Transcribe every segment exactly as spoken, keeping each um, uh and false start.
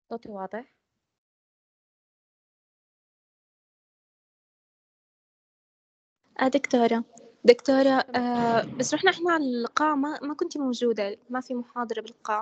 صوتي واضح؟ آه دكتورة دكتورة آه بس رحنا احنا على القاعة ما, ما كنتي موجودة، ما في محاضرة بالقاعة.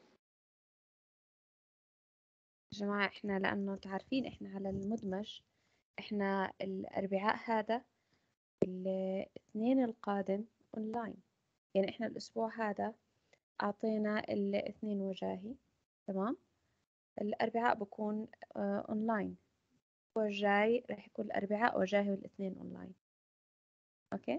يا جماعة احنا لأنه تعرفين احنا على المدمج، احنا الأربعاء هذا الاثنين القادم اونلاين، يعني احنا الأسبوع هذا أعطينا الاثنين وجاهي، تمام. الأربعاء بكون آه اونلاين، الأسبوع الجاي راح يكون الأربعاء وجاهي والاثنين اونلاين. اوكي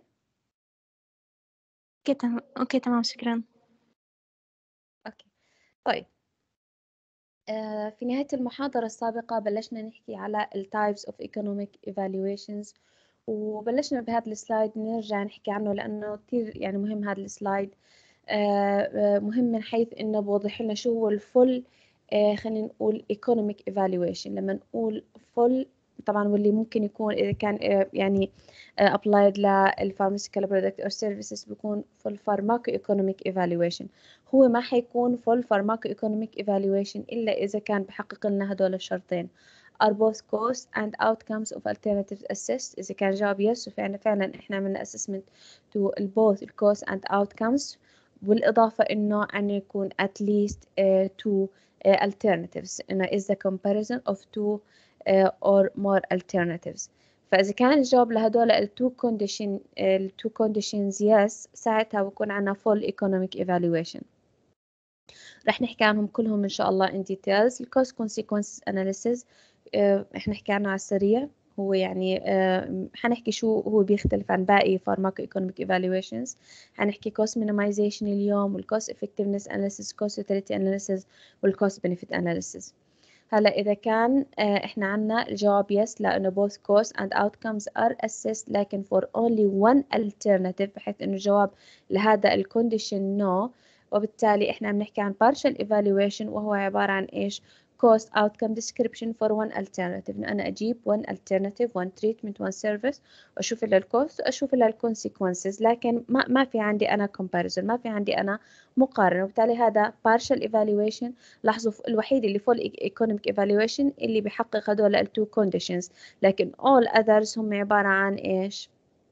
اوكي تمام اوكي تمام شكرا. اوكي طيب، آه في نهاية المحاضرة السابقة بلشنا نحكي على ال types of economic evaluations، وبلشنا بهذا السلايد نرجع نحكي عنه لأنه كتير يعني مهم هذا السلايد. آه مهم من حيث إنه بوضح لنا شو هو الفول، آه خلينا نقول economic evaluation. لما نقول full طبعا واللي ممكن يكون إذا كان آه يعني آه applied للpharmaceutical product or services بيكون full pharmacoeconomic evaluation. هو ما حيكون full pharmacoeconomic evaluation إلا إذا كان بحقق لنا هدول الشرطين: are both costs and outcomes of alternatives assessed. إذا كان جواب yes فعلا فعلا إحنا عملنا assessment to both costs and outcomes، بالإضافة إنه أن يكون at least uh, two uh, alternatives، إنه is the comparison of two uh, or more alternatives. فإذا كان الجواب لهدول ال two condition ال two conditions yes، ساعتها بكون عنا full economic evaluation. رح نحكي عنهم كلهم إن شاء الله in details. ال cost consequences analysis آه، إحنا نحكي عنه على السريع. هو يعني آه، حنحكي شو هو بيختلف عن باقي pharmacoeconomic evaluations. حنحكي cost minimization اليوم، وال cost effectiveness analysis، cost utility analysis، وال cost benefit analysis. هلا إذا كان آه، إحنا عنا الجواب yes لأنه both costs and outcomes are assessed، لكن for only one alternative، بحيث إنه الجواب لهذا ال condition no، وبالتالي إحنا عم نحكي عن partial evaluation، وهو عبارة عن إيش؟ cost outcome description for one alternative. أنا أجيب one alternative one treatment one service وأشوف لها الكوست وأشوف لها consequences، لكن ما ما في عندي أنا comparison، ما في عندي أنا مقارنة، وبالتالي هذا partial evaluation. لاحظوا الوحيد اللي full economic evaluation اللي بيحقق هدول ال two conditions، لكن all others هم عبارة عن إيش؟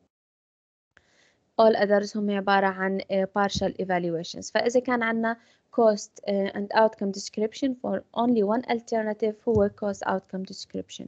all others هم عبارة عن partial evaluations. فإذا كان عنا cost and outcome description for only one alternative هو cost outcome description.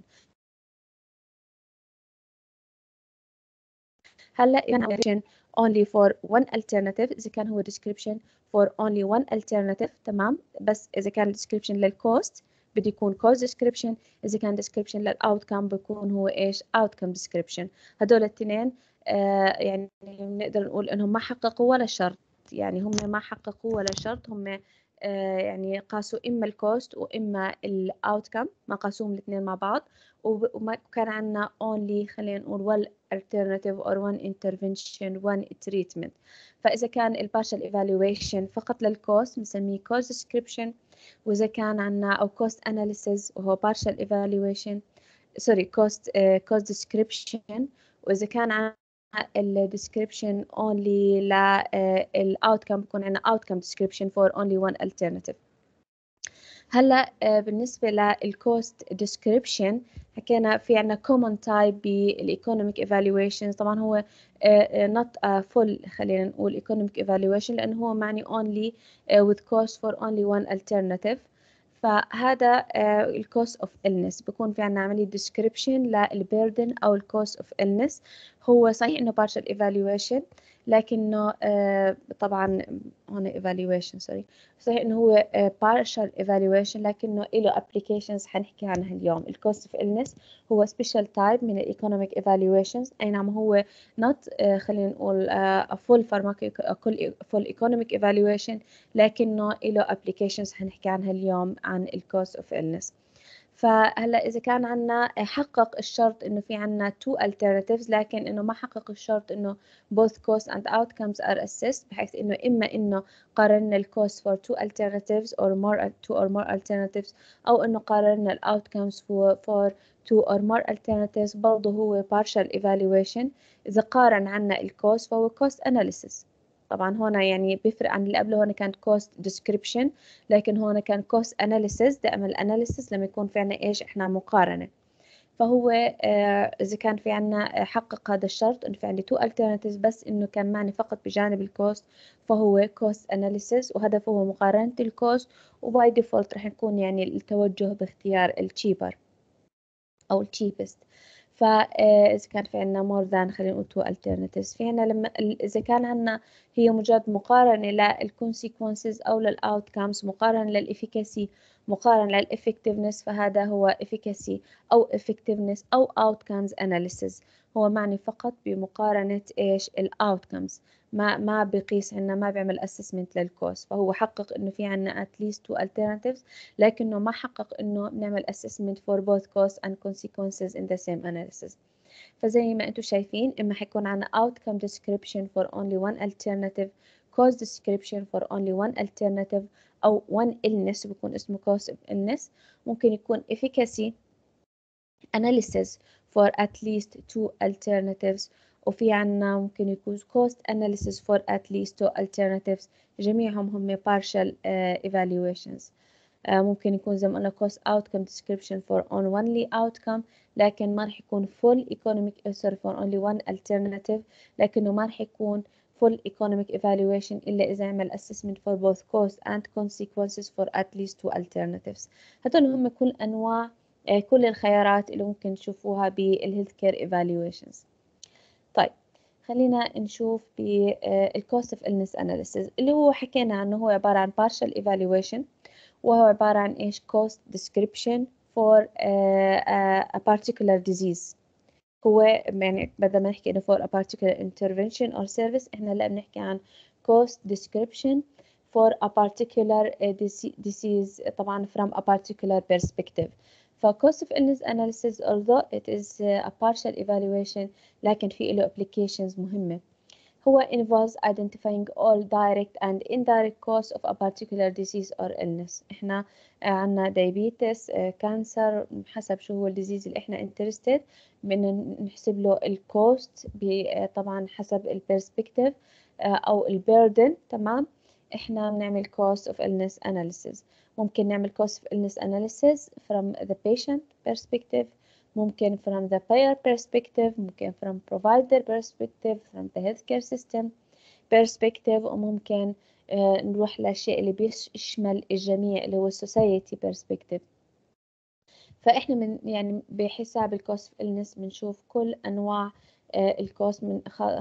هلا إذا only for one alternative، إذا كان هو description for only one alternative تمام، بس إذا كان description للcost بدي يكون cost description، إذا كان description للoutcome بيكون هو إيش؟ outcome description. هدول الاثنين آه يعني بنقدر نقول إنهم ما حققوا ولا شرط، يعني هم ما حققوا ولا شرط، هم آه يعني قاسوا إما الكوست وإما الأوتكم، ما قاسوهم الاثنين مع بعض، وما كان عندنا only خلينا نقول one alternative or one intervention one treatment. فإذا كان ال partial evaluation فقط للكوست بنسميه cost description، وإذا كان عندنا أو cost analysis وهو partial evaluation sorry cost uh, cost description، وإذا كان عندنا ال description only لل outcome بكون عندنا outcome description for only one alternative. هلا بالنسبة للكوست description حكينا في عنا common type بالايكونوميك evaluation. طبعا هو not a full خلينا نقول economic evaluation لأنه هو معني only with cost for only one alternative. فهذا ال cost of illness بكون في عنا عملية description للبيردن أو ال cost of illness. هو صحيح إنه partial evaluation لكنه طبعا هون evaluation sorry صحيح إنه هو partial evaluation لكنه له applications حنحكي عنها اليوم. ال cost of illness هو special type من ال economic evaluations، أي نعم هو not خلينا نقول a full pharmacoeconomic full economic evaluation، لكنه له applications حنحكي عنها اليوم عن ال cost of illness. فهلا إذا كان عنا حقق الشرط إنه في عنا two alternatives، لكن إنه ما حقق الشرط إنه both costs and outcomes are assessed، بحيث إنه إما إنه قارنا ال cost for two alternatives or more two or more alternatives، أو إنه قارنا ال outcomes for, for two or more alternatives، برضه هو partial evaluation. إذا قارن عنا ال cost فهو cost analysis. طبعا هون يعني بيفرق عن اللي قبله، هون كان cost description، لكن هون كان cost analysis. دائما الاناليسيس لما يكون في عنا ايش احنا مقارنة. فهو آه اذا كان في عنا حقق هذا الشرط انه في عندي two alternatives بس انه كان معني فقط بجانب الكوست، فهو cost analysis وهدفه هو مقارنة الكوست، وباي ديفولت رح يكون يعني التوجه باختيار التشيبر او التشيبست. فإذا كان في عنا more than خلينا نقول two alternatives، في عنا لما إذا كان عنا هي مجرد مقارنة للconsequences أو للoutcomes، مقارنة للإفيكاسي، مقارنة للإفكتفنس، فهذا هو efficacy أو effectiveness أو outcomes analysis. هو معني فقط بمقارنة إيش الoutcomes، ما ما بقيس عنا، ما بيعمل assessment للكوست. فهو حقق إنه في عنا at least two alternatives، لكنه ما حقق إنه نعمل assessment for both costs and consequences in the same analysis. فزي ما انتم شايفين إما حيكون عنا outcome description for only one alternative، cause description for only one alternative، أو one illness بيكون اسمه cause of illness. ممكن يكون efficacy analysis for at least two alternatives، وفي عنا ممكن يكون cost analysis for at least two alternatives، جميعهم هم partial uh, evaluations. uh, ممكن يكون زي ما قلنا cost outcome description for on only outcome، لكن ما رح يكون full economic sorry for only one alternative، لكنه ما رح يكون full economic evaluation إلا إذا عمل assessment for both cost and consequences for at least two alternatives. هدول هم كل أنواع كل الخيارات اللي ممكن تشوفوها بالهيلث كير ايفالويشنز. طيب خلينا نشوف بالكوست اوف illness analysis اللي هو حكينا عنه، هو عبارة عن partial evaluation، وهو عبارة عن ايش cost description for uh, a particular disease. هو يعني بدل ما نحكي انه for a particular intervention or service، احنا لا بنحكي عن cost description for a particular uh, disease طبعا from a particular perspective. ف cost of illness analysis although it is a partial evaluation لكن في له applications مهمة. هو involves identifying all direct and indirect costs of a particular disease or illness. احنا عنا diabetes cancer، حسب شو هو الديزيز اللي احنا interested بدنا نحسب له الكوست طبعا حسب البرسبكتيف او البيردن. تمام، احنا بنعمل cost of illness analysis. ممكن نعمل cost of illness analysis from the patient perspective، ممكن from the payer perspective، ممكن from provider perspective، from the healthcare system perspective، وممكن آه نروح للشيء اللي بيشمل الجميع اللي هو society perspective. فإحنا من يعني بحساب الكوست اوف illness بنشوف كل أنواع آه الكوست من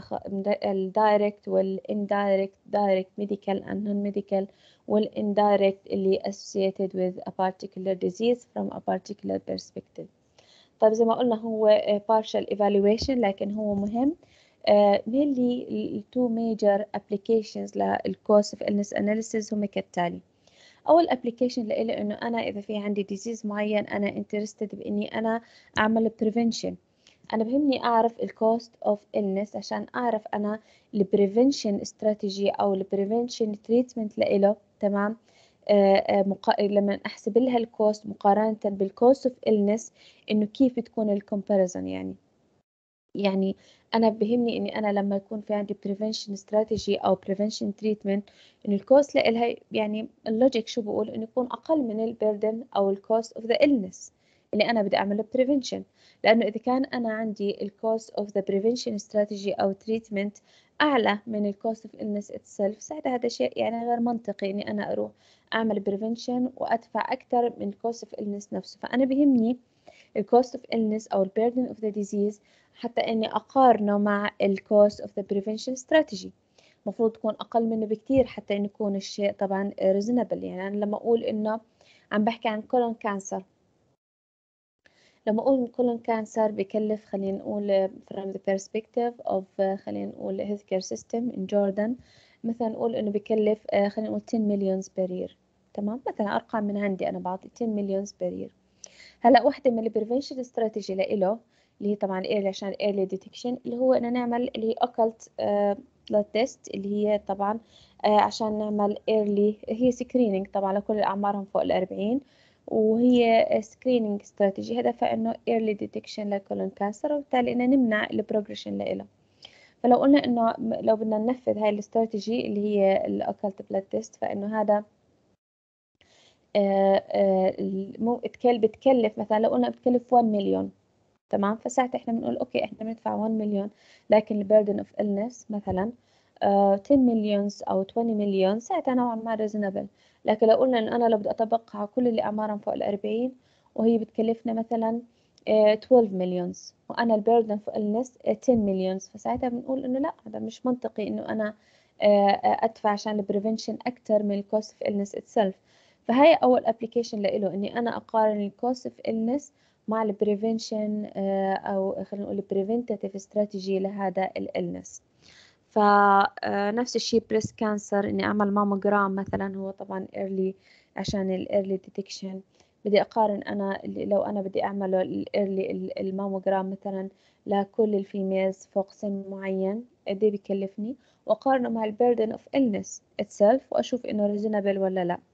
الدايركت والاندايركت، دايركت ميديكال and non-medical، والاندايركت اللي associated with a particular disease from a particular perspective. طيب زي ما قلنا هو partial evaluation لكن هو مهم. uh, mainly ال two major applications للcost of illness analysis هم كالتالي. أول application لإله إنه أنا إذا في عندي disease معين أنا interested بإني أنا أعمل prevention. أنا بهمني أعرف ال cost of illness عشان أعرف أنا ال prevention strategy أو ال prevention treatment لإله. تمام، آه مقا... لما أحسب لها الكوست مقارنة بالكوست اوف illness إنه كيف تكون الكومباريزون. يعني يعني أنا بهمني إني أنا لما يكون في عندي prevention strategy أو prevention treatment إنه الكوست لها يعني اللوجيك شو بقول إنه يكون أقل من البردن أو الكوست اوف ذا illness اللي أنا بدي أعمله prevention. لأنه إذا كان أنا عندي الكوست اوف ذا prevention strategy أو treatment أعلى من الكوست اوف illness itself، ساعتها هذا شيء يعني غير منطقي إني أنا أروح أعمل prevention وأدفع أكثر من cost of illness نفسه. فأنا بهمني ال cost of illness أو ال burden of the disease حتى إني أقارنه مع ال cost of the prevention strategy. مفروض تكون أقل منه بكتير حتى إنه يكون الشيء طبعا reasonable. يعني أنا لما أقول إنه عم بحكي عن colon cancer، لما أقول colon cancer بكلف خلينا نقول from the perspective of خلينا نقول healthcare system in Jordan، مثلا نقول إنه بكلف خلينا نقول ten millions per year. تمام، مثلا أرقام من عندي أنا بعطي ten millions per year. هلا واحدة من البريفنشن استراتيجي لإله اللي هي طبعا الايرلي عشان الايرلي ديتكشن اللي هو إنه نعمل اللي هي occult blood test اللي هي طبعا عشان نعمل ايرلي هي سكرينينج طبعا لكل أعمارهم فوق الأربعين، وهي سكرينينج استراتيجي هدفها إنه early detection للكولون كانسر، وبالتالي إنه نمنع البروجريشن لإله. فلو قلنا إنه لو بدنا ننفذ هاي الاستراتيجي اللي هي الأوكالت بلاد تيست، فإنه هذا آه، آه، مو اتكل بتكلف مثلا، لو قلنا بتكلف واحد مليون، تمام، فساعتها احنا بنقول اوكي احنا بندفع واحد مليون، لكن البيردن اوف illness مثلا آه عشرة مليون او عشرين مليون، ساعتها نوعا ما ريزونبل. لكن لو قلنا ان انا لو بدي اطبقها على كل اللي اعمارهم فوق الأربعين وهي بتكلفنا مثلا آه اثناشر مليون، وانا البيردن اوف illness عشرة مليون، فساعتها بنقول انه لا، هذا مش منطقي انه انا آه ادفع عشان البريفنشن اكثر من الكوست اوف illness itself. فهي اول ابلكيشن لإله، اني انا اقارن الكوست اوف illness مع البريفنشن او خلينا نقول البريفنتيف استراتيجي لهذا الالنس. فنفس الشيء بريست كانسر، اني اعمل ماموجرام مثلا، هو طبعا ايرلي عشان الايرلي ديتكشن. بدي اقارن انا لو انا بدي اعمله الايرلي الماموجرام مثلا لكل الفيميلز فوق سن معين قد ايه بكلفني، واقارنه مع البيردن اوف illness itself واشوف انه ريزونبل ولا لا.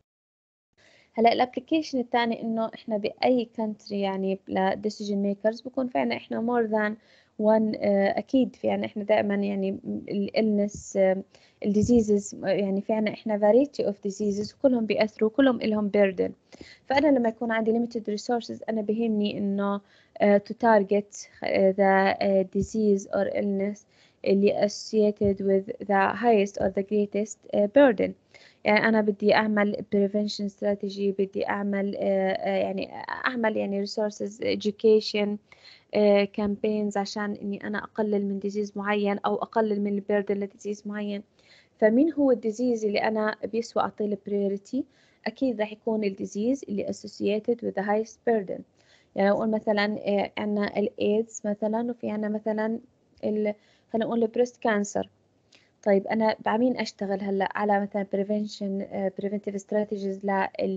هلا الابلكيشن الثاني انه احنا باي كونتري يعني لديسيجن ميكرز بكون فعلا احنا مور ذان وان، اكيد في يعني احنا دائما يعني الالنس الديزيزز يعني فعلا احنا فاريتي اوف ديزيزز وكلهم بياثروا كلهم لهم بيردن. فانا لما يكون عندي limited resources انا بهمني انه uh, to target the uh, disease or illness اللي associated with the highest or the greatest uh, burden. يعني أنا بدي أعمل prevention strategy، بدي أعمل يعني أعمل يعني resources education campaigns عشان إني أنا أقلل من disease معين أو أقلل من burden لdisease معين. فمين هو الديزيز اللي أنا بيسوى أعطيه له priority؟ أكيد راح يكون الديزيز اللي associated with the highest burden. يعني نقول مثلا عنا الإيدز مثلا، وفي عنا مثلا خلينا نقول البريست كانسر. طيب أنا بعمين أشتغل هلأ على مثلا prevention uh, preventive strategies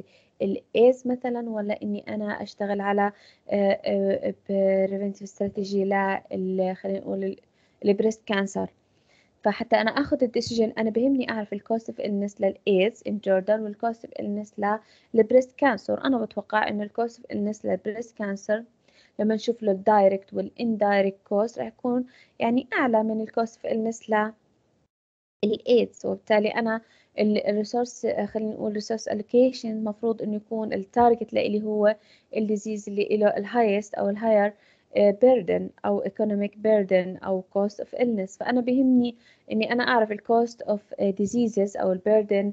للإيز مثلا، ولا إني أنا أشتغل على uh, uh, preventive strategy لل خلينا نقول البريست كانسر. فحتى أنا أخذ الديسيجن أنا بهمني أعرف الكوست اوف illness للإيز in Jordan والكوست اوف illness للبريست كانسر. أنا بتوقع إنه الكوست اوف illness للبريست كانسر لما نشوف له الدايركت والإندايركت كوست راح يكون يعني أعلى من الكوست اوف illness ل الايدز. وبالتالي انا الريسورس خلينا نقول ريسورس الوكيشن المفروض انه يكون التارجت اللي هو الديزيز اللي له الهايست او الهاير بيردن او economic burden او cost of illness. فانا بهمني اني انا اعرف الكوست اوف diseases او البيردن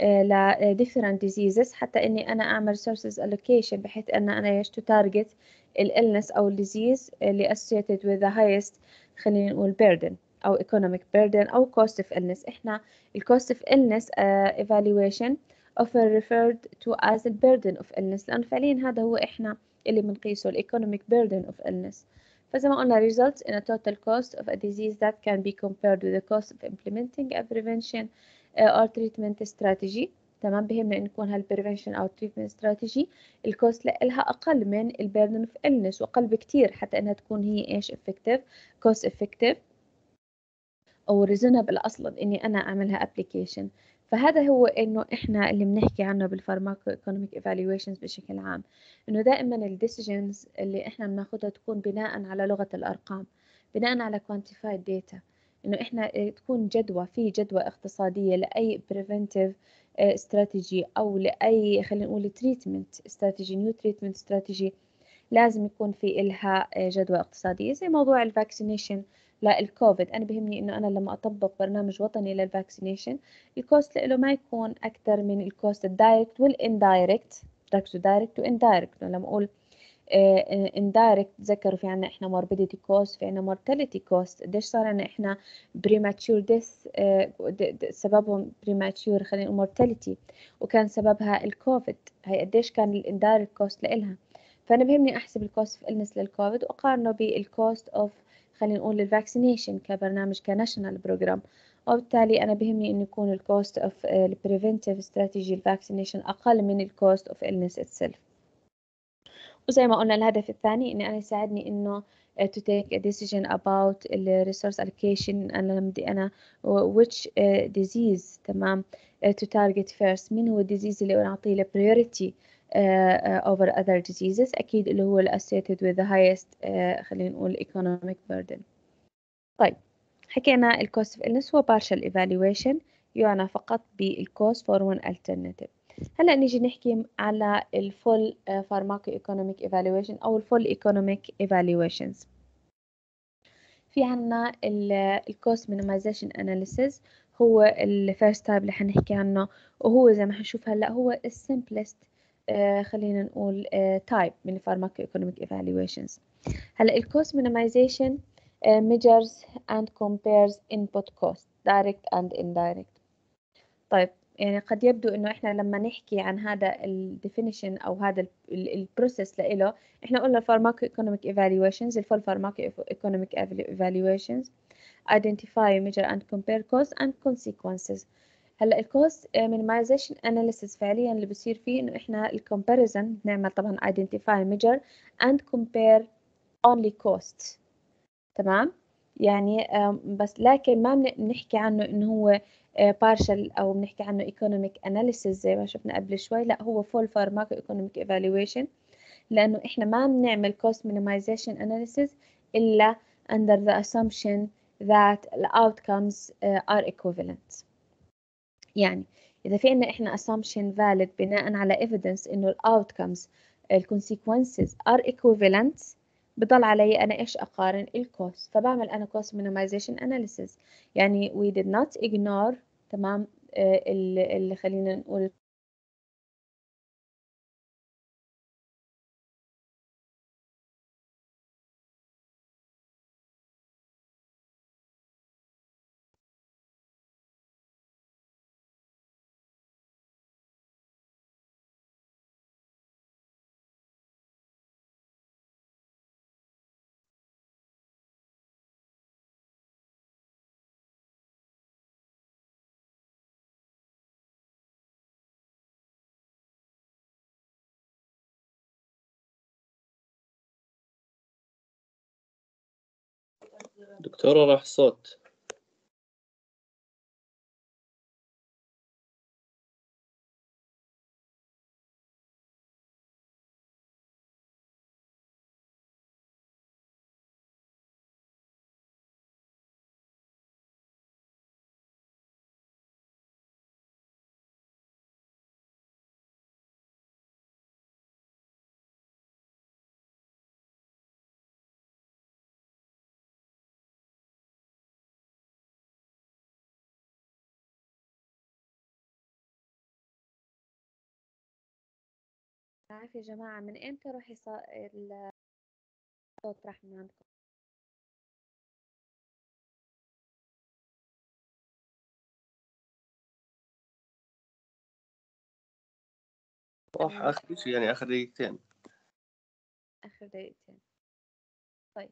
ل different diseases، حتى اني انا اعمل resources allocation بحيث ان انا ايش to target الالنس او الديزيز اللي associated with the highest خلينا نقول burden أو economic burden أو cost of illness. إحنا ال cost of illness uh, evaluation often referred to as the burden of illness، لأنه فعليا هذا هو إحنا اللي بنقيسه ال economic burden of illness. فزي ما قلنا results in a total cost of a disease that can be compared with the cost of implementing a prevention uh, or treatment strategy. تمام، بهمنا إن يكون هالprevention أو treatment strategy الكوست لها أقل من ال burden of illness وأقل بكتير حتى إنها تكون هي إيش effective cost effective أو reasonable أصلا إني أنا أعملها application. فهذا هو إنه إحنا اللي بنحكي عنه بالفارماكو economic evaluations بشكل عام، إنه دائما ال decisions اللي إحنا بناخدها تكون بناء على لغة الأرقام، بناء على quantified data، إنه إحنا تكون جدوى في جدوى اقتصادية لأي preventive strategy أو لأي خلينا نقول treatment strategy new treatment strategy لازم يكون في إلها جدوى اقتصادية. زي موضوع الفاكسينيشن للكوفيد، أنا بهمني إنه أنا لما أطبق برنامج وطني للفاكسينيشن الكوست له ما يكون أكثر من الكوست الدايركت والإندايركت. ركزوا دايركت وإندايركت. لما أقول إندايركت ذكروا في عنا إحنا morbidity cost، في عنا mortality cost، قديش صار عنا إحنا premature death سببهم premature خلينا نقول mortality وكان سببها الكوفيد، هي قديش كان الإندايركت كوست لإلها. فأنا بهمني أحسب الكوست اوف illness للكوفيد وأقارنه بالكوست اوف خلينا نقول الفاكسينيشن كبرنامج كناشونال بروجرام، وبالتالي أنا بهمني إنه يكون الكوست اوف البريفنتيف استراتيجي الفاكسينيشن أقل من الكوست اوف illness itself. وزي ما قلنا الهدف الثاني إني أنا يساعدني إنه to take a decision about the resource allocation. أنا بدي أنا which disease تمام to target first، مين هو الديزيز اللي أعطيه له priority uh, over other diseases، أكيد اللي هو associated with the highest uh, خلينا نقول economic burden. طيب حكينا ال cost of illness هو partial evaluation يعنى فقط بال cost for one alternative. هلا نيجي نحكي على ال full uh, pharmacoeconomic evaluation أو ال full economic evaluations. في عنا ال cost minimization analysis هو ال first type اللي حنحكي عنه، وهو زي ما حنشوف هلا هو ال simplest uh, خلينا نقول uh, type من pharmacoeconomic evaluations. هلا ال cost minimization Uh, measures and compares input cost direct and indirect. طيب يعني قد يبدو انه احنا لما نحكي عن هذا ال definition او هذا ال process لإله، احنا قلنا pharmacoeconomic evaluations ال full pharmacoeconomic evaluations identify, measure and compare costs and consequences. هلا ال cost minimization analysis فعليا اللي بصير فيه انه احنا ال comparison نعمل طبعا identify, measure and compare only costs. تمام، يعني بس لكن ما بنحكي عنه انه هو partial او بنحكي عنه economic analysis زي ما شفنا قبل شوي، لا هو full pharmacoeconomic evaluation، لانه احنا ما بنعمل cost minimization analysis الا under the assumption that the outcomes are equivalent. يعني اذا في عندنا احنا assumption valid بناء على evidence انه ال outcomes ال consequences are equivalent، بضل علي أنا إيش أقارن الكوست، فبعمل أنا cost minimization analysis. يعني we did not ignore تمام آه اللي, اللي خلينا نقول دكتورة راح صوت. عارف يا جماعة من إمتى راح يصير الصوت راح من عندكم؟ راح آخر شيء يعني آخر دقيقتين. آخر دقيقتين. طيب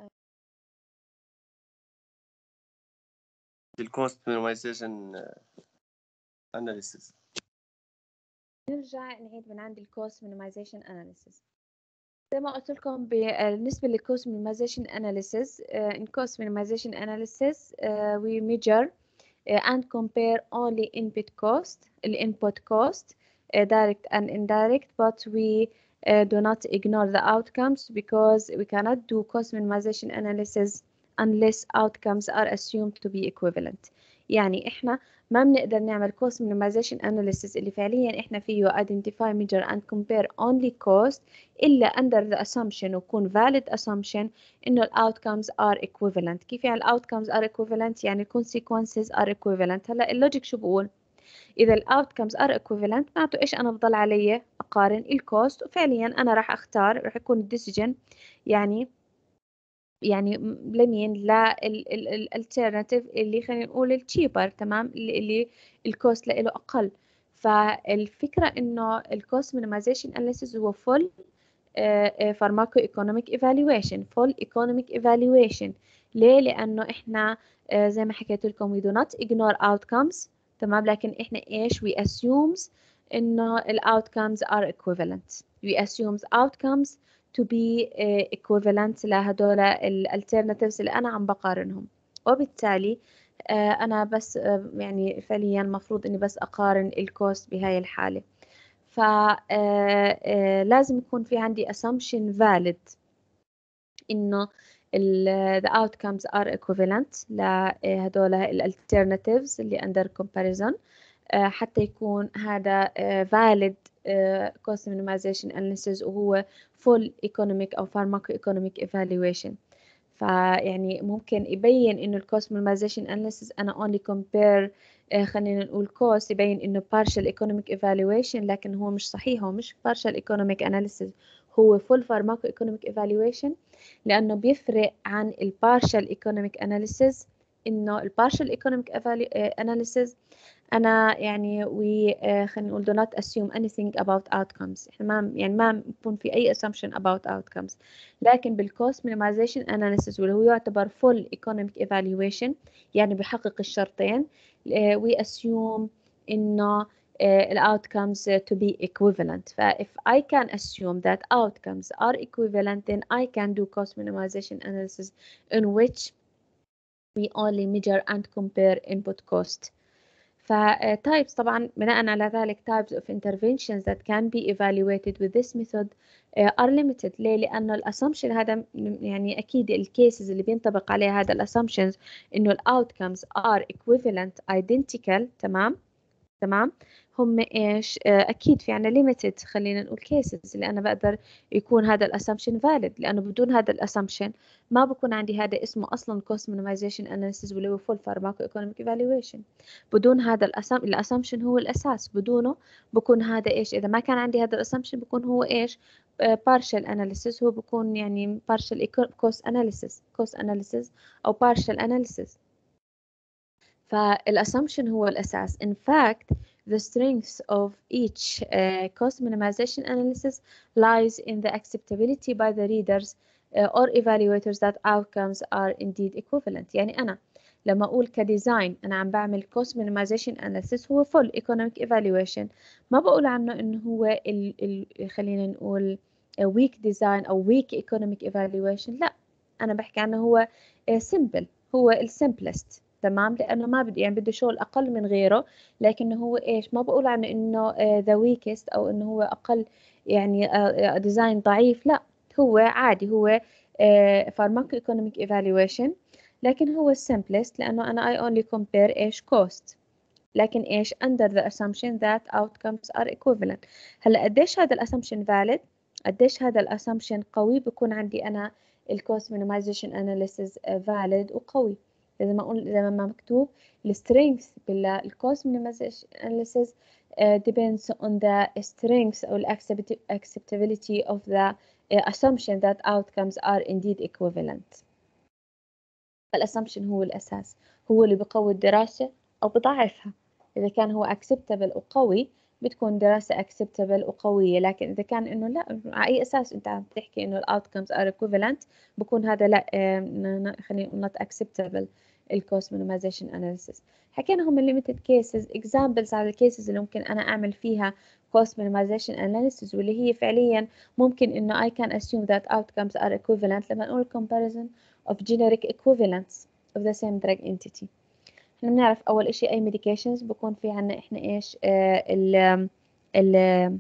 الكوست مينيمايزيشن أناليسيس. نرجع نعيد من عند الكوست minimization analysis. زي ما قلت لكم بالنسبة للcost minimization analysis uh, in cost minimization analysis uh, we measure uh, and compare only input cost, the input cost, uh, direct and indirect, but we uh, do not ignore the outcomes because we cannot do cost minimization analysis unless outcomes are assumed to be equivalent. يعني إحنا ما بنقدر نعمل cost minimization analysis اللي فعليا إحنا فيه identify, measure and compare only cost إلا under the assumption ويكون valid assumption إنه ال outcomes are equivalent. كيف يعني ال outcomes are equivalent؟ يعني ال consequences are equivalent. هلا اللوجيك شو بقول؟ إذا ال outcomes are equivalent معناته إيش أنا بضل علي أقارن ال cost، وفعليا أنا راح أختار راح يكون decision يعني يعني لمين لا ال alternative اللي خلينا نقول ال cheaper تمام اللي, اللي الكوست له أقل. فالفكرة إنه ال cost minimization analysis هو full uh, pharmacoeconomic evaluation full economic evaluation. ليه؟ لأنه إحنا uh, زي ما حكيت لكم we do not ignore outcomes تمام، لكن إحنا إيش we assumes إنه ال outcomes are equivalent. we assumes outcomes to be uh, equivalent لهدول ال alternatives اللي أنا عم بقارنهم، وبالتالي uh, أنا بس uh, يعني فعليا المفروض إني بس أقارن الكوست بهاي الحالة. فلازم يكون في عندي assumption valid إنه ال the outcomes are equivalent لهدول ال alternatives اللي under comparison آه، حتى يكون هذا آه، valid آه، cost minimization analysis وهو full economic أو pharmacoeconomic evaluation. فيعني ممكن يبين إنه ال cost minimization analysis أنا only compare آه، خلينا نقول cost يبين إنه partial economic evaluation، لكن هو مش صحيح، هو مش partial economic analysis، هو full pharmacoeconomic evaluation، لأنه بيفرق عن ال partial economic analysis. إنه ال partial economic analysis أنا يعني we uh, خلينا نقول do not assume anything about outcomes، إحنا ما يعني ما بيكون في أي assumption about outcomes. لكن بال cost minimization analysis واللي هو يعتبر full economic evaluation يعني بيحقق الشرطين uh, we assume إنه uh, ال outcomes uh, to be equivalent. ف if I can assume that outcomes are equivalent then I can do cost minimization analysis in which we only measure and compare input cost. ف uh, types طبعا بناء على ذلك types of interventions that can be evaluated with this method uh, are limited. ليه؟ لأنه الاسsumption هذا يعني أكيد الكيسز اللي بينطبق عليها هذا الاسsumptions إنه ال outcomes are equivalent identical تمام تمام هم إيش آه، أكيد في عنا limited خلينا نقول cases اللي أنا بقدر يكون هذا الاسsumption valid، لأنه بدون هذا الاسsumption ما بكون عندي هذا اسمه أصلا cost minimization analysis واللي هو full pharmacoeconomic evaluation. بدون هذا الاسsumption هو الأساس، بدونه بكون هذا إيش إذا ما كان عندي هذا الاسsumption بكون هو إيش آه، partial analysis، هو بكون يعني partial cost analysis cost analysis أو partial analysis. فالassumption هو الأساس. In fact, the strength of each uh, cost minimization analysis lies in the acceptability by the readers uh, or evaluators that outcomes are indeed equivalent. يعني أنا لما أقول كديزاين أنا عم بعمل cost minimization analysis هو full economic evaluation، ما بقول عنه إنه هو ال ال خلينا نقول weak design أو weak economic evaluation، لا أنا بحكي عنه هو simple، هو ال simplest تمام، لأنه ما بدي يعني بده شغل أقل من غيره، لكنه هو إيش ما بقول عنه إنه uh, the weakest أو إنه هو أقل يعني ديزاين uh, ضعيف، لا هو عادي، هو uh, pharmacoeconomic evaluation، لكن هو simplest لأنه أنا I only compare إيش cost، لكن إيش under the assumption that outcomes are equivalent. هلا قديش هذا الاسsumption valid، قديش هذا الاسsumption قوي، بكون عندي أنا ال cost minimization analysis valid وقوي. زي ما أقول زي ما مكتوب ال strength بال cost minimization analysis uh, depends on the strength أو acceptability of the uh, assumption that outcomes are indeed equivalent. فالassumption هو الأساس، هو اللي بقوي الدراسة أو بضعفها. إذا كان هو acceptable وقوي بتكون دراسة acceptable وقوية، لكن إذا كان إنه لا على أي أساس أنت عم تحكي إنه ال outcomes are equivalent بكون هذا لا خلينا نقول not acceptable ال cost minimization analysis. حكينا هم limited cases examples على الكيسز اللي ممكن أنا أعمل فيها cost minimization analysis واللي هي فعليا ممكن إنه I can assume that outcomes are equivalent لما نقول comparison of generic equivalents of the same drug entity. احنا بنعرف اول اشي اي medications بكون في عنا احنا ايش آه ال ال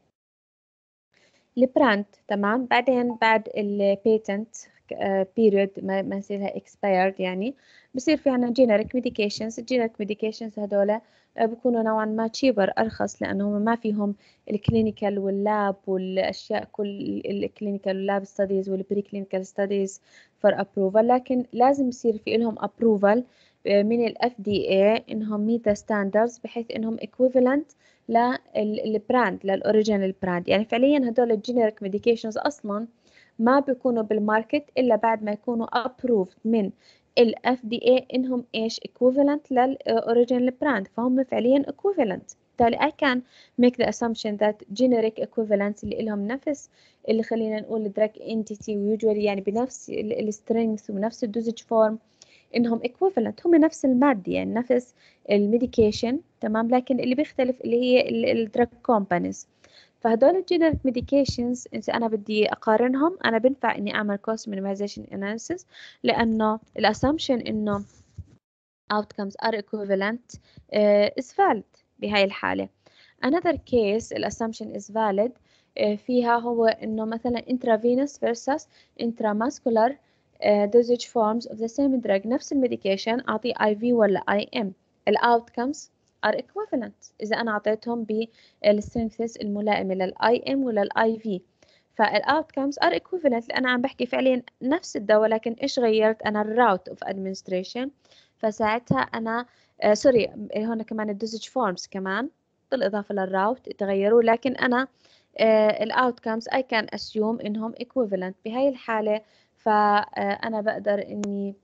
البراند تمام، بعدين بعد البيتنت بيريود ما ما يصيرها expired يعني بصير في عنا generic medications. الجينيريك medications هدول بكونوا نوعا ما cheaper أرخص لأنهم ما فيهم الكلينيكال واللاب والأشياء كل الكلينيكال واللاب ستاديز والبري كلينيكال ستاديز for approval، لكن لازم يصير في لهم approval من ال إف دي إيه إنهم meet the standards بحيث إنهم equivalent للبراند للأوريجينال براند. يعني فعليا هدول الجينيريك ميديكيشنز أصلا ما بيكونوا بالماركت إلا بعد ما يكونوا approved من ال إف دي إيه إنهم إيش equivalent للأوريجينال براند، فهم فعليا equivalent. بالتالي I can make the assumption that generic equivalents اللي لهم نفس اللي خلينا نقول drug entity ويوجوالي يعني بنفس ال strength ونفس الدوزج فورم إنهم equivalent، هم نفس المادة يعني نفس الميديكيشن تمام، لكن اللي بيختلف اللي هي الدراج كومبانيز. فهدول الجينيريك ميديكيشنز إذا أنا بدي أقارنهم أنا بنفع إني أعمل cost minimization analysis لأنه الاسامبشن إنه outcomes are equivalent uh, is valid بهاي الحالة. another case الاسامبشن is valid uh, فيها هو إنه مثلا intravenous versus intramuscular uh, dosage forms of the same drug. نفس الميديكيشن أعطيه آي في ولا آي إم. ال outcomes are equivalent إذا أنا أعطيتهم بالstrengths الملائمة للآي إم ولا الآي في. فال outcomes are equivalent لأن عم بحكي فعليا نفس الدواء، لكن إيش غيرت أنا الروت of administration. فساعتها أنا آه سوري هون كمان الدوزج فورمز كمان بالإضافة للراوت تغيروا، لكن أنا ال outcomes I can assume إنهم equivalent. بهاي الحالة فأنا بقدر إني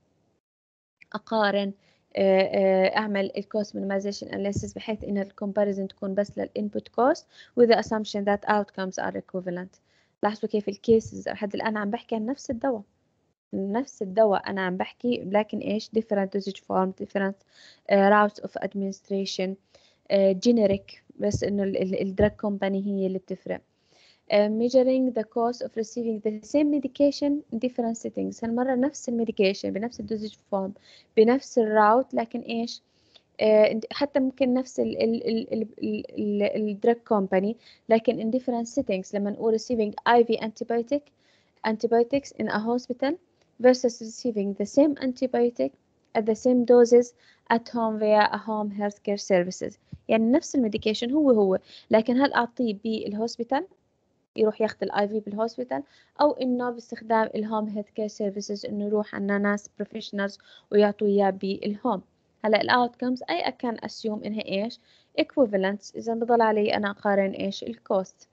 أقارن أعمل ال cost minimization analysis بحيث إن ال comparison تكون بس لل input cost with the assumption that outcomes are equivalent. لاحظوا كيف الكيسز لحد الآن عم بحكي عن نفس الدواء نفس الدواء أنا عم بحكي، لكن إيش different dosage form different uh, routes of administration uh, generic، بس إنه ال drug company هي اللي بتفرق. Uh, measuring the cost of receiving the same medication in different settings. هالمرة نفس الميديكيشن بنفس الدوزج فورم بنفس الراوت، لكن إيش uh, حتى ممكن نفس ال ال ال ال ال ال drug company، لكن in different settings. لما نقول receiving آي في antibiotic antibiotics in a hospital versus receiving the same antibiotic at the same doses at home via a home healthcare services. يعني نفس الميديكيشن هو هو، لكن هل أعطيه بالهوسبيتال يروح ياخذ الاي في بالهوسبيتال، او انه باستخدام الهوم هيلث كير سيرفيسز انه يروح عندنا ناس بروفيشنالز ويعطوا اياه بالهوم. هلا الاوتكمز اي كان اسيوم انها ايش equivalent. اذا بضل علي انا اقارن ايش الكوست.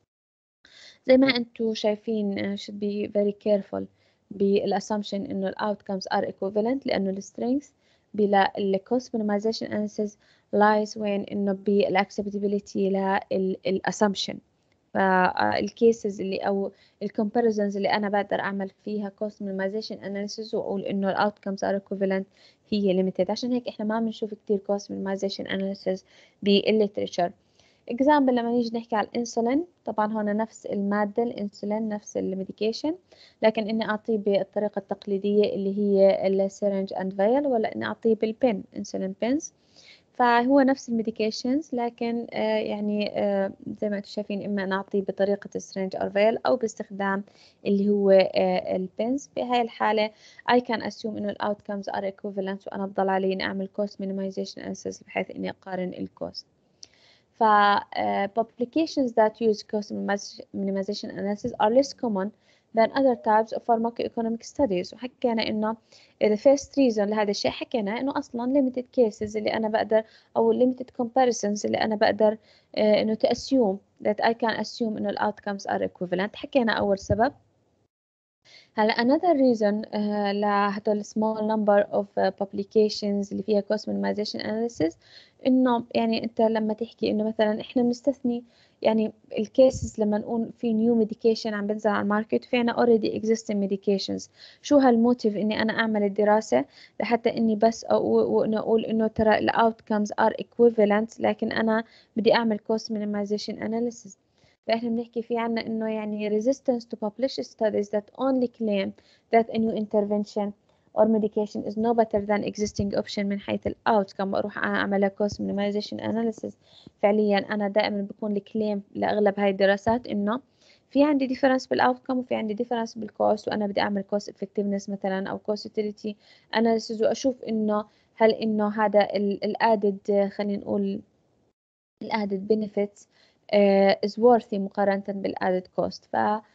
زي ما انتم شايفين should be very careful بالاسامبشن انه الاوتكمز are equivalent، لانه السترينث بلا الكوست minimization analysis lies وين انه بالاكسبتابيليتي للاسامبشن. فالكيسز اللي او الكومباريزونز اللي انا بقدر اعمل فيها cost minimization analysis واقول انه ال outcomes are equivalent هي limited. عشان هيك احنا ما بنشوف كتير cost minimization analysis بالليترشر. example لما نيجي نحكي على الانسولين، طبعا هون نفس المادة الانسولين نفس الميديكيشن، لكن اني اعطيه بالطريقة التقليدية اللي هي السيرنج اند فيل، ولا اني اعطيه بالبن انسولين بنز. فهو نفس الميديكيشنز، لكن آه يعني آه زي ما انتم شايفين اما نعطيه بطريقة السرنج or vial او باستخدام اللي هو آه البنز. في هاي الحالة I can assume انه ال outcomes are equivalent، وانا بضل علي اني اعمل cost minimization analysis بحيث اني اقارن الكوست. ف uh, publications that use cost minimization analysis are less common than other types of pharmacoeconomic studies. وحكينا انه the first reason لهذا الشيء حكينا انه اصلا limited cases اللي انا بقدر او limited comparisons اللي انا بقدر uh, انه to assume that I can assume انه ال outcomes are equivalent. حكينا اول سبب. هلا another reason uh, لهدول small number of uh, publications اللي فيها cost minimization analysis انه يعني انت لما تحكي انه مثلا احنا بنستثني يعني الكيسز لما نقول في new medication عم بنزل على الماركت في عنا already existing medications. شو هالموتيف اني انا اعمل الدراسة لحتى اني بس اقول, أقول انه ترى ال outcomes are equivalent، لكن انا بدي اعمل cost minimization analysis. فإحنا بنحكي في عنا إنه يعني resistance to publish studies that only claim that a new intervention or medication is no better than existing option من حيث ال outcome وأروح أعمل cost minimization analysis. فعليا أنا دائما بكون الكليم لأغلب هاي الدراسات إنه في عندي difference بالoutcome وفي عندي difference بالcost، وأنا بدي أعمل cost effectiveness مثلا أو cost utility analysis وأشوف إنه هل إنه هذا ال added خلينا نقول ال added benefits Uh, is worthy مقارنة بالadded cost.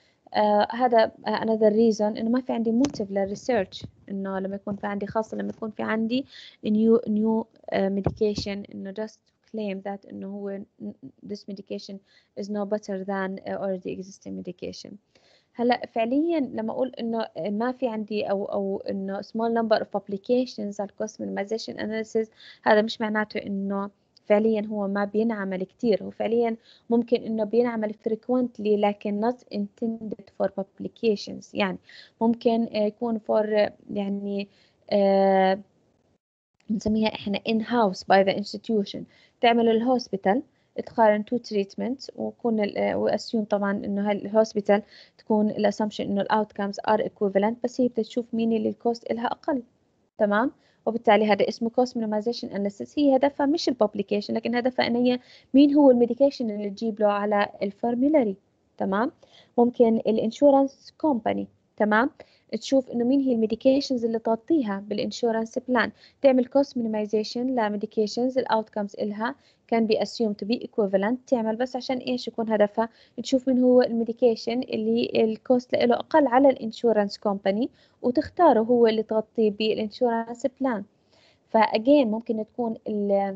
فهذا uh, another reason إنه ما في عندي motive للresearch، إنه لما يكون في عندي خاصة لما يكون في عندي new new uh, medication إنه just claim that إنه هو this medication is no better than uh, already existing medication. هلا فعليا لما أقول إنه ما في عندي أو أو إنه small number of publications على cost minimization analysis، هذا مش معناته إنه فعليا هو ما بينعمل كتير. هو فعليا ممكن انه بينعمل frequently لكن not intended for publications. يعني ممكن يكون for يعني آه بنسميها احنا in house by the institution، تعمل الهوسبيتال تقارن two treatments ويكون واسيوم طبعا انه هالهوسبيتال تكون الاسامبشن انه الاوتكمز ار equivalent، بس هي بدها تشوف مين اللي الكوست لها اقل. تمام. وبالتالي هذا اسمه cost minimization analysis. هي هدفها مش الببليكيشن، لكن هدفها ان هي مين هو الميديكيشن اللي تجيب له على الفورمولاري. تمام. ممكن الانشورنس كومباني تمام، تشوف انه مين هي الميديكيشنز اللي تغطيها بالانشورنس بلان، تعمل كوست مينيمايزيشن لميديكيشنز الاوتكمز إلها كان بي assumed to be equivalent، تعمل بس عشان ايش يكون هدفها تشوف من هو الميديكيشن اللي الكوست له اقل على الانشورنس كومباني وتختاره هو اللي تغطيه بالانشورنس بلان. فاجين ممكن تكون ال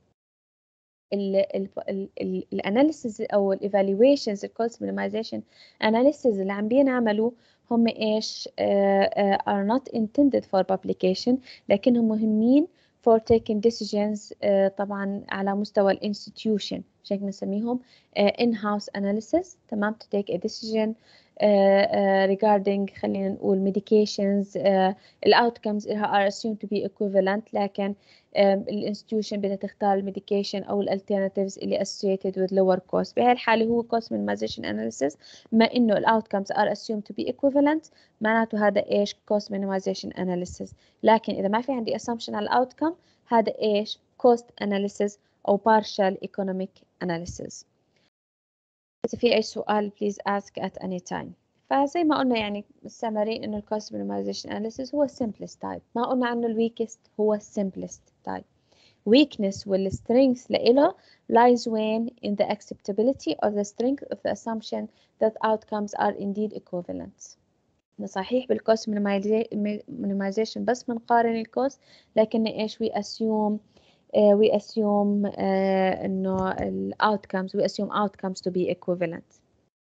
الاناليسيز او الايفالويشنز الكوست مينيمايزيشن اناليسيز اللي عم بينعملوا هم ايش uh, uh, are not intended for publication لكنهم مهمين for taking decisions uh, طبعا على مستوى الانستتيوشن، عشان بنسميهم uh, in-house analysis. تمام، to take a decision uh, uh, regarding خلينا نقول medications uh, الاوتكمز are assumed to be equivalent، لكن الانستتيوشن بدها تختار الميديكيشن او الالترناتيفز اللي associated with lower cost. بهي الحاله هو cost minimization analysis، ما انه الاوتكمز are assumed to be equivalent معناته هذا ايش cost minimization analysis. لكن اذا ما في عندي assumption على الاوتكم هذا ايش cost analysis او partial economic analysis. إذا في أي سؤال please ask at any time. فزي ما قلنا يعني السمري إنه ال cost minimization analysis هو simplest type، ما قلنا عنه ال weakest، هو simplest type. weakness وال strength لإله lies when in the acceptability or the strength of the assumption that outcomes are indeed equivalent. صحيح بال cost minimization بس بنقارن ال cost، لكن إيش we assume Uh, we assume uh, إنه ال outcomes we assume outcomes to be equivalent.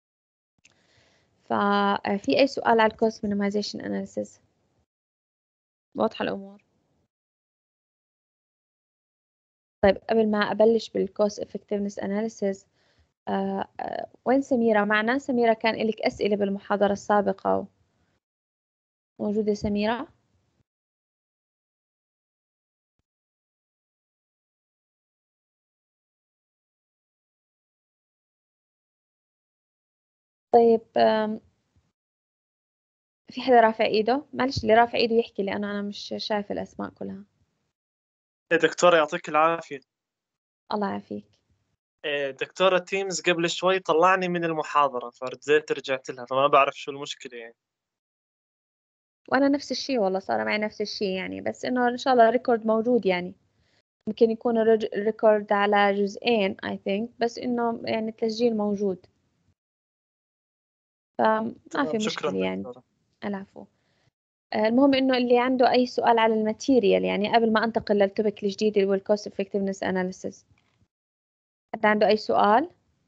ففي أي سؤال على cost minimization analysis؟ واضحة الأمور؟ طيب قبل ما أبلش بال cost effectiveness analysis uh, uh, وين سميرة معنا؟ سميرة كان لك أسئلة بالمحاضرة السابقة. موجودة سميرة؟ طيب في حدا رافع ايده؟ معلش اللي رافع ايده يحكي لأنه أنا مش شايفة الأسماء كلها. يا دكتورة يعطيك العافية. الله يعافيك. دكتورة تيمز قبل شوي طلعني من المحاضرة فرجعت رجعت لها، فما بعرف شو المشكلة يعني. وأنا نفس الشيء والله صار معي نفس الشيء يعني، بس إنه إن شاء الله ريكورد موجود يعني، ممكن يكون الريكورد على جزئين I think، بس إنه يعني التسجيل موجود فما في مشكلة يعني. العفو. المهم إنه اللي عنده أي سؤال على الماتيريال يعني قبل ما أنتقل للتوبيك الجديد اللي هو الكوست effectiveness analysis، حد عنده أي سؤال؟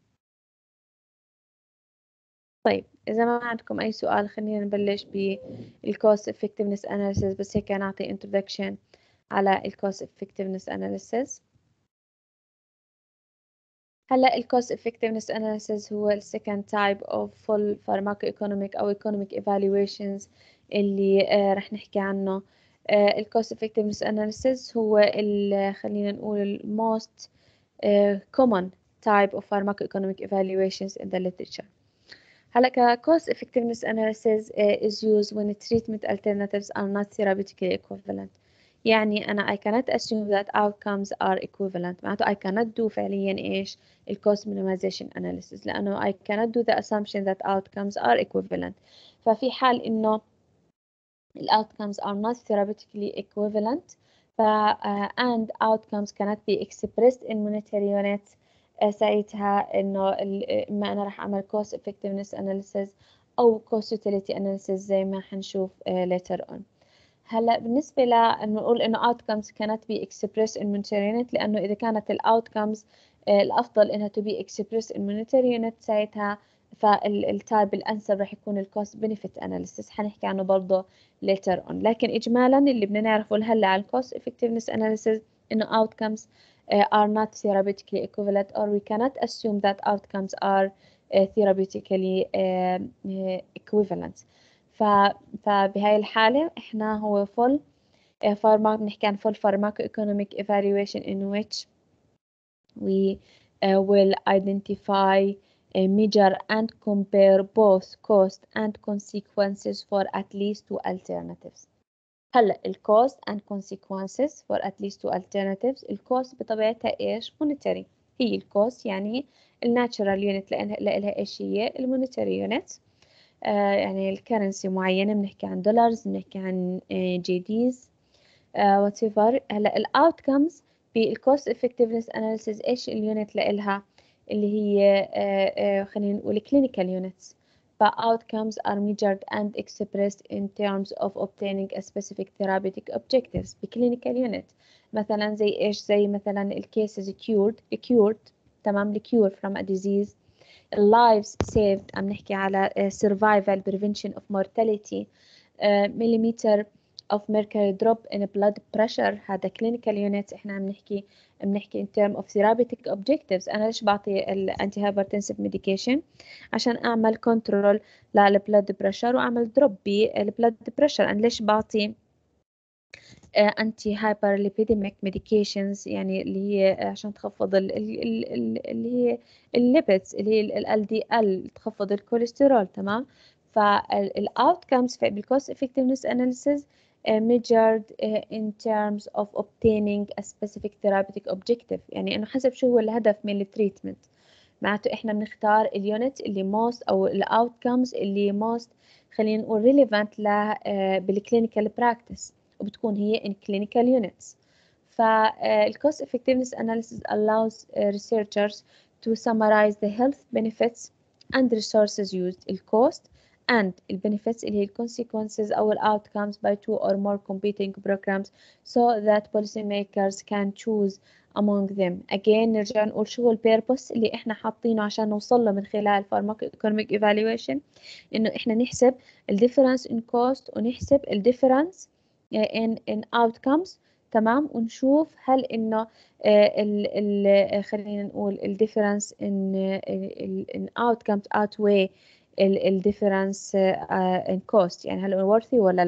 طيب إذا ما عندكم أي سؤال خلينا نبلش بالكوست effectiveness analysis، بس هيك نعطي introduction على الكوست effectiveness analysis. هلا ال cost effectiveness analysis هو ال second type of full pharmacoeconomic أو economic evaluations اللي آه رح نحكي عنه. آه ال cost effectiveness analysis هو ال خلينا نقول ال most آه common type of pharmacoeconomic evaluations in the literature. هلا ك cost effectiveness analysis uh, is used when treatment alternatives are not therapeutically equivalent. يعني أنا I cannot assume that outcomes are equivalent، معناته I cannot do فعليا إيش ال cost minimization analysis لأنه I cannot do the assumption that outcomes are equivalent. ففي حال إنه ال outcomes are not therapeutically equivalent ف uh, and outcomes cannot be expressed in monetary units، ساعتها إنه إما أنا راح أعمل cost effectiveness analysis أو cost utility analysis زي ما حنشوف uh, later on. هلا بالنسبة لنقول إنه outcomes cannot be expressed in monetary unit، لأنه إذا كانت ال outcomes الأفضل إنها to be expressed in monetary unit ساعتها فالتايب الأنسب راح يكون ال cost benefit analysis، حنحكي عنه برضه later on. لكن إجمالا اللي بدنا نعرفه هلا على cost effectiveness analysis إنه outcomes are not therapeutically equivalent or we cannot assume that outcomes are therapeutically equivalent. ف... فبهاي الحالة إحنا هو full pharma بنحكي عن full pharmacoeconomic evaluation in which we uh, will identify a measure and compare both cost and consequences for at least two alternatives. هلا ال cost and consequences for at least two alternatives، ال cost بطبيعتها إيش؟ monetary، هي ال cost يعني ال natural unit لأنها إيش هي؟ ال monetary unit. آه يعني الكرنسي معينة، بنحكي عن دولارز، بنحكي عن جي ديز وات ايفر. هلا الاوتكمز بالكوست افكتفنس اناليسيز ايش اليونت لإلها؟ اللي هي آه آه خلينا نقول clinical units. ف outcomes are measured and expressed in terms of obtaining a specific therapeutic objectives ب clinical unit. مثلا زي ايش؟ زي مثلا الكيسز cured cured تمام، ال cure from a disease، lives saved، عم نحكي على uh, survival, prevention of mortality, uh, millimeter of mercury drop in blood pressure. هذا clinical unit. احنا عم نحكي بنحكي in term of therapeutic objectives. انا ليش بعطي الانتي هايبرتنسيف ميديكيشن؟ عشان اعمل كنترول للبلد بريشر واعمل دروب بالبلد بريشر. انا ليش بعطي انتي هايبرليبيديميك ميديكيشنز؟ يعني اللي هي عشان تخفض ال ال ال اللي هي الليبيدز، اللي هي ال دي ال، تخفض الكوليسترول. تمام. فالاوتكمز بالكوست افكتفنس اناليسيز measured in terms of obtaining a specific therapeutic objective. يعني انه حسب شو هو الهدف من التريتمنت. معناته احنا بنختار اليونت اللي most او الاوتكمز اللي most خلينا نقول relevant ل بالكلينيكال براكتس، وبتكون هي in clinical units. فالcost effectiveness analysis allows researchers to summarize the health benefits and resources used, the cost and the benefits اللي هي consequences أو outcomes by two or more competing programs so that policymakers can choose among them. Again نرجع نقول شو هو البيربوس اللي احنا حاطينه عشان نوصل له من خلال pharmacoeconomic evaluation، انه احنا نحسب ال difference in cost ونحسب ال difference in in outcomes. تمام. ونشوف هل انه ال ال خلينا نقول ال difference in ال in outcomes outweigh ال ال difference in cost، يعني هل هو worthy ولا لا.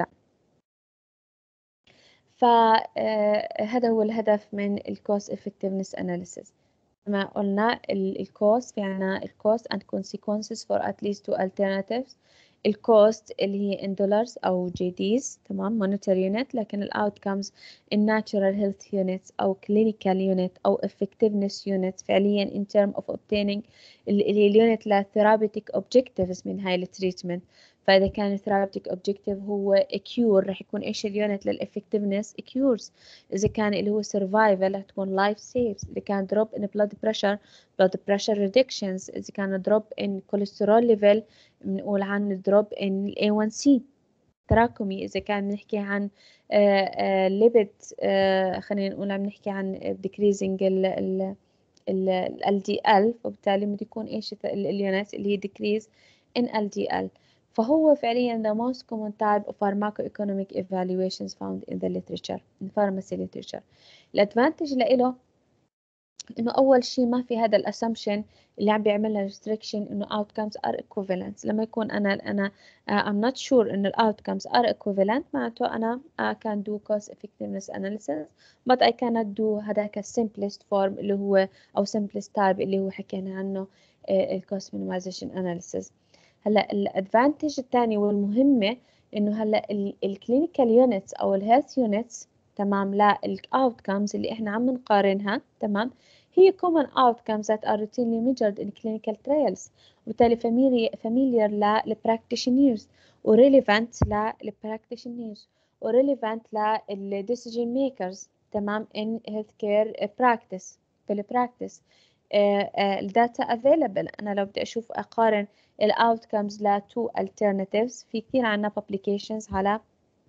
فهذا هو الهدف من ال cost effectiveness analysis. كما قلنا ال cost في عنا ال cost and consequences for at least two alternatives. ال cost اللي هي in dollars أو J Ds تمام monetary unit، لكن ال outcomes in natural health units أو clinical unit أو effectiveness unit فعليا in term of obtaining اللي اليونت ل therapeutic objectives من هاي ال treatment. فإذا كان therapeutic objective هو cure رح يكون إيش اليونت للeffectiveness cures. إذا كان اللي هو survival رح تكون life saves. إذا كان drop in blood pressure blood pressure reductions. إذا كان drop in cholesterol level بنقول عن drop in A one C تراكمي. إذا كان بنحكي عن lipid خلينا نقول عم نحكي عن decreasing ال ال ال L D L، فبالتالي بده يكون إيش اليونت اللي هي decrease in L D L. فهو فعليا the most common type of pharmacoeconomic evaluations found in the literature in pharmacy literature. الادفانتج لإله إنه أول شيء ما في هذا الاسsumption اللي عم بيعملها restriction إنه outcomes are equivalent. لما يكون أنا أنا uh, I'm not sure إنه outcomes are equivalent معناته أنا I can do cost effectiveness analysis but I cannot do هذاك simplest form اللي هو أو simplest type اللي هو حكينا عنه ال cost minimization analysis. هلا الادفانتج الثاني والمهمة إنه هلا الكلينيكال يونتس أو الهيلث يونتس تمام لا الاوتكمز اللي احنا عم نقارنها تمام هي common outcomes that are routinely measured in clinical trials، وبالتالي familiar ل practitioners و relevant ل practitioners و relevant ل decision makers تمام in healthcare practice في البراكتس. الداتا available. أنا لو بدي أشوف أقارن ال outcomes ل two alternatives في كثير عنا publications على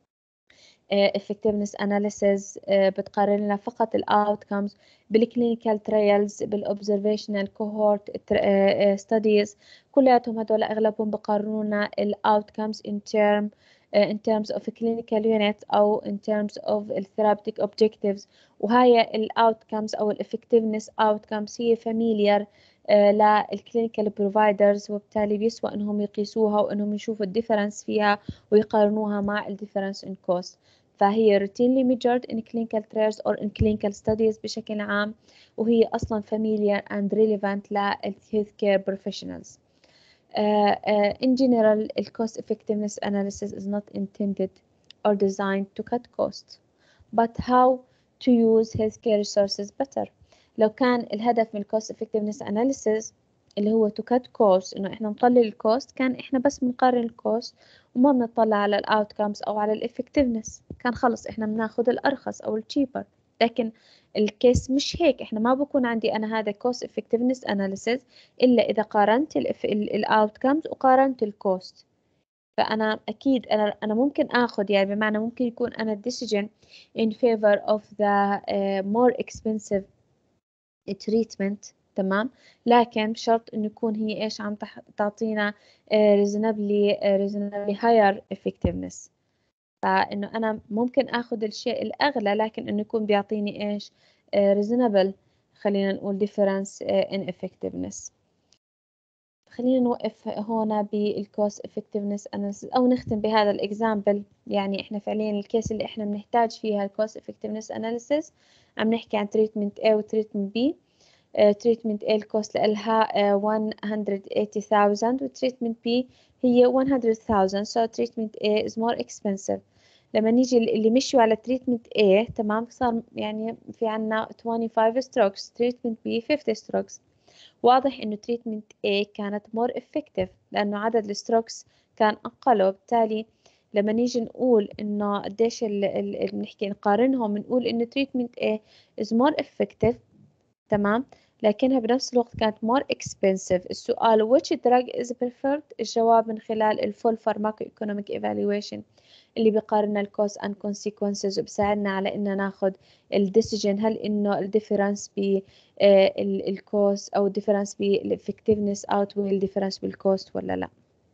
effectiveness analysis بتقارن لنا فقط ال outcomes بالclinical trials بالobservational cohort studies كلياتهم هدول أغلبهم بقارنونا ال outcomes in term in terms of clinical unit أو in terms of therapeutic objectives. وهاي ال outcomes أو ال effectiveness outcomes هي familiar للكلينيكال بروفايدرز، وبالتالي بيسوى انهم يقيسوها وانهم يشوفوا الديفرنس فيها ويقارنوها مع الديفرنس ان كوست. فهي routinely measured in clinical trials or in clinical studies بشكل عام، وهي أصلا familiar and relevant ل healthcare professionals. Uh, uh, in general, the cost effectiveness analysis is not intended or designed to cut costs, but how to use healthcare resources better. لو كان الهدف من cost effectiveness analysis اللي هو to cut cost، إنه إحنا نقلل الكوست، كان إحنا بس بنقارن الكوست وما بنطلع على ال outcomes أو على ال effectiveness، كان خلص إحنا بناخد الأرخص أو ال cheaper. لكن الكيس مش هيك، إحنا ما بكون عندي أنا هذا cost effectiveness analysis إلا إذا قارنت ال ال outcomes وقارنت الكوست. فأنا أكيد أنا أنا ممكن آخذ، يعني بمعنى ممكن يكون أنا decision in favor of the uh, more expensive treatment، تمام، لكن بشرط إنه يكون هي إيش عم تح- تعطينا uh, reasonably uh, reasonably higher effectiveness. فإنه أنا ممكن آخذ الشيء الأغلى لكن إنه يكون بيعطيني إيش uh, reasonable، خلينا نقول difference uh, in effectiveness. خلينا نوقف هنا بالكوست effectiveness analysis أو نختم بهذا الإكزامبل. يعني إحنا فعليا الكيس اللي إحنا بنحتاج فيها الكوست effectiveness analysis عم نحكي عن treatment A و treatment B. uh, treatment A الكوست لها uh, one hundred eighty thousand و treatment B هي one hundred thousand، so treatment A is more expensive. لما نيجي اللي مشوا على treatment A تمام صار يعني في عنا twenty-five strokes، treatment B fifty strokes. واضح إنه treatment A كانت more effective لأنه عدد الستروكس كان أقل، وبالتالي لما نيجي نقول إنه قديش اللي بنحكي نقارنهم بنقول إنه treatment A is more effective، تمام، لكنها بنفس الوقت كانت more expensive. السؤال which drug is preferred، الجواب من خلال ال full pharmacoeconomic evaluation اللي بيقارن ال cost and consequences وبساعدنا على إننا ناخد ال decision هل إنه ال difference ب ال cost أو difference بال effectiveness outweigh ال difference بال cost ولا لا.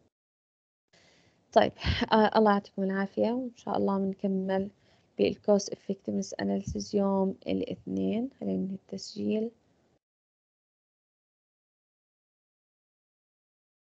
طيب آه الله يعطيكم العافية، وإن شاء الله بنكمل بال cost effectiveness analysis يوم الاثنين. خلينا ننهي التسجيل.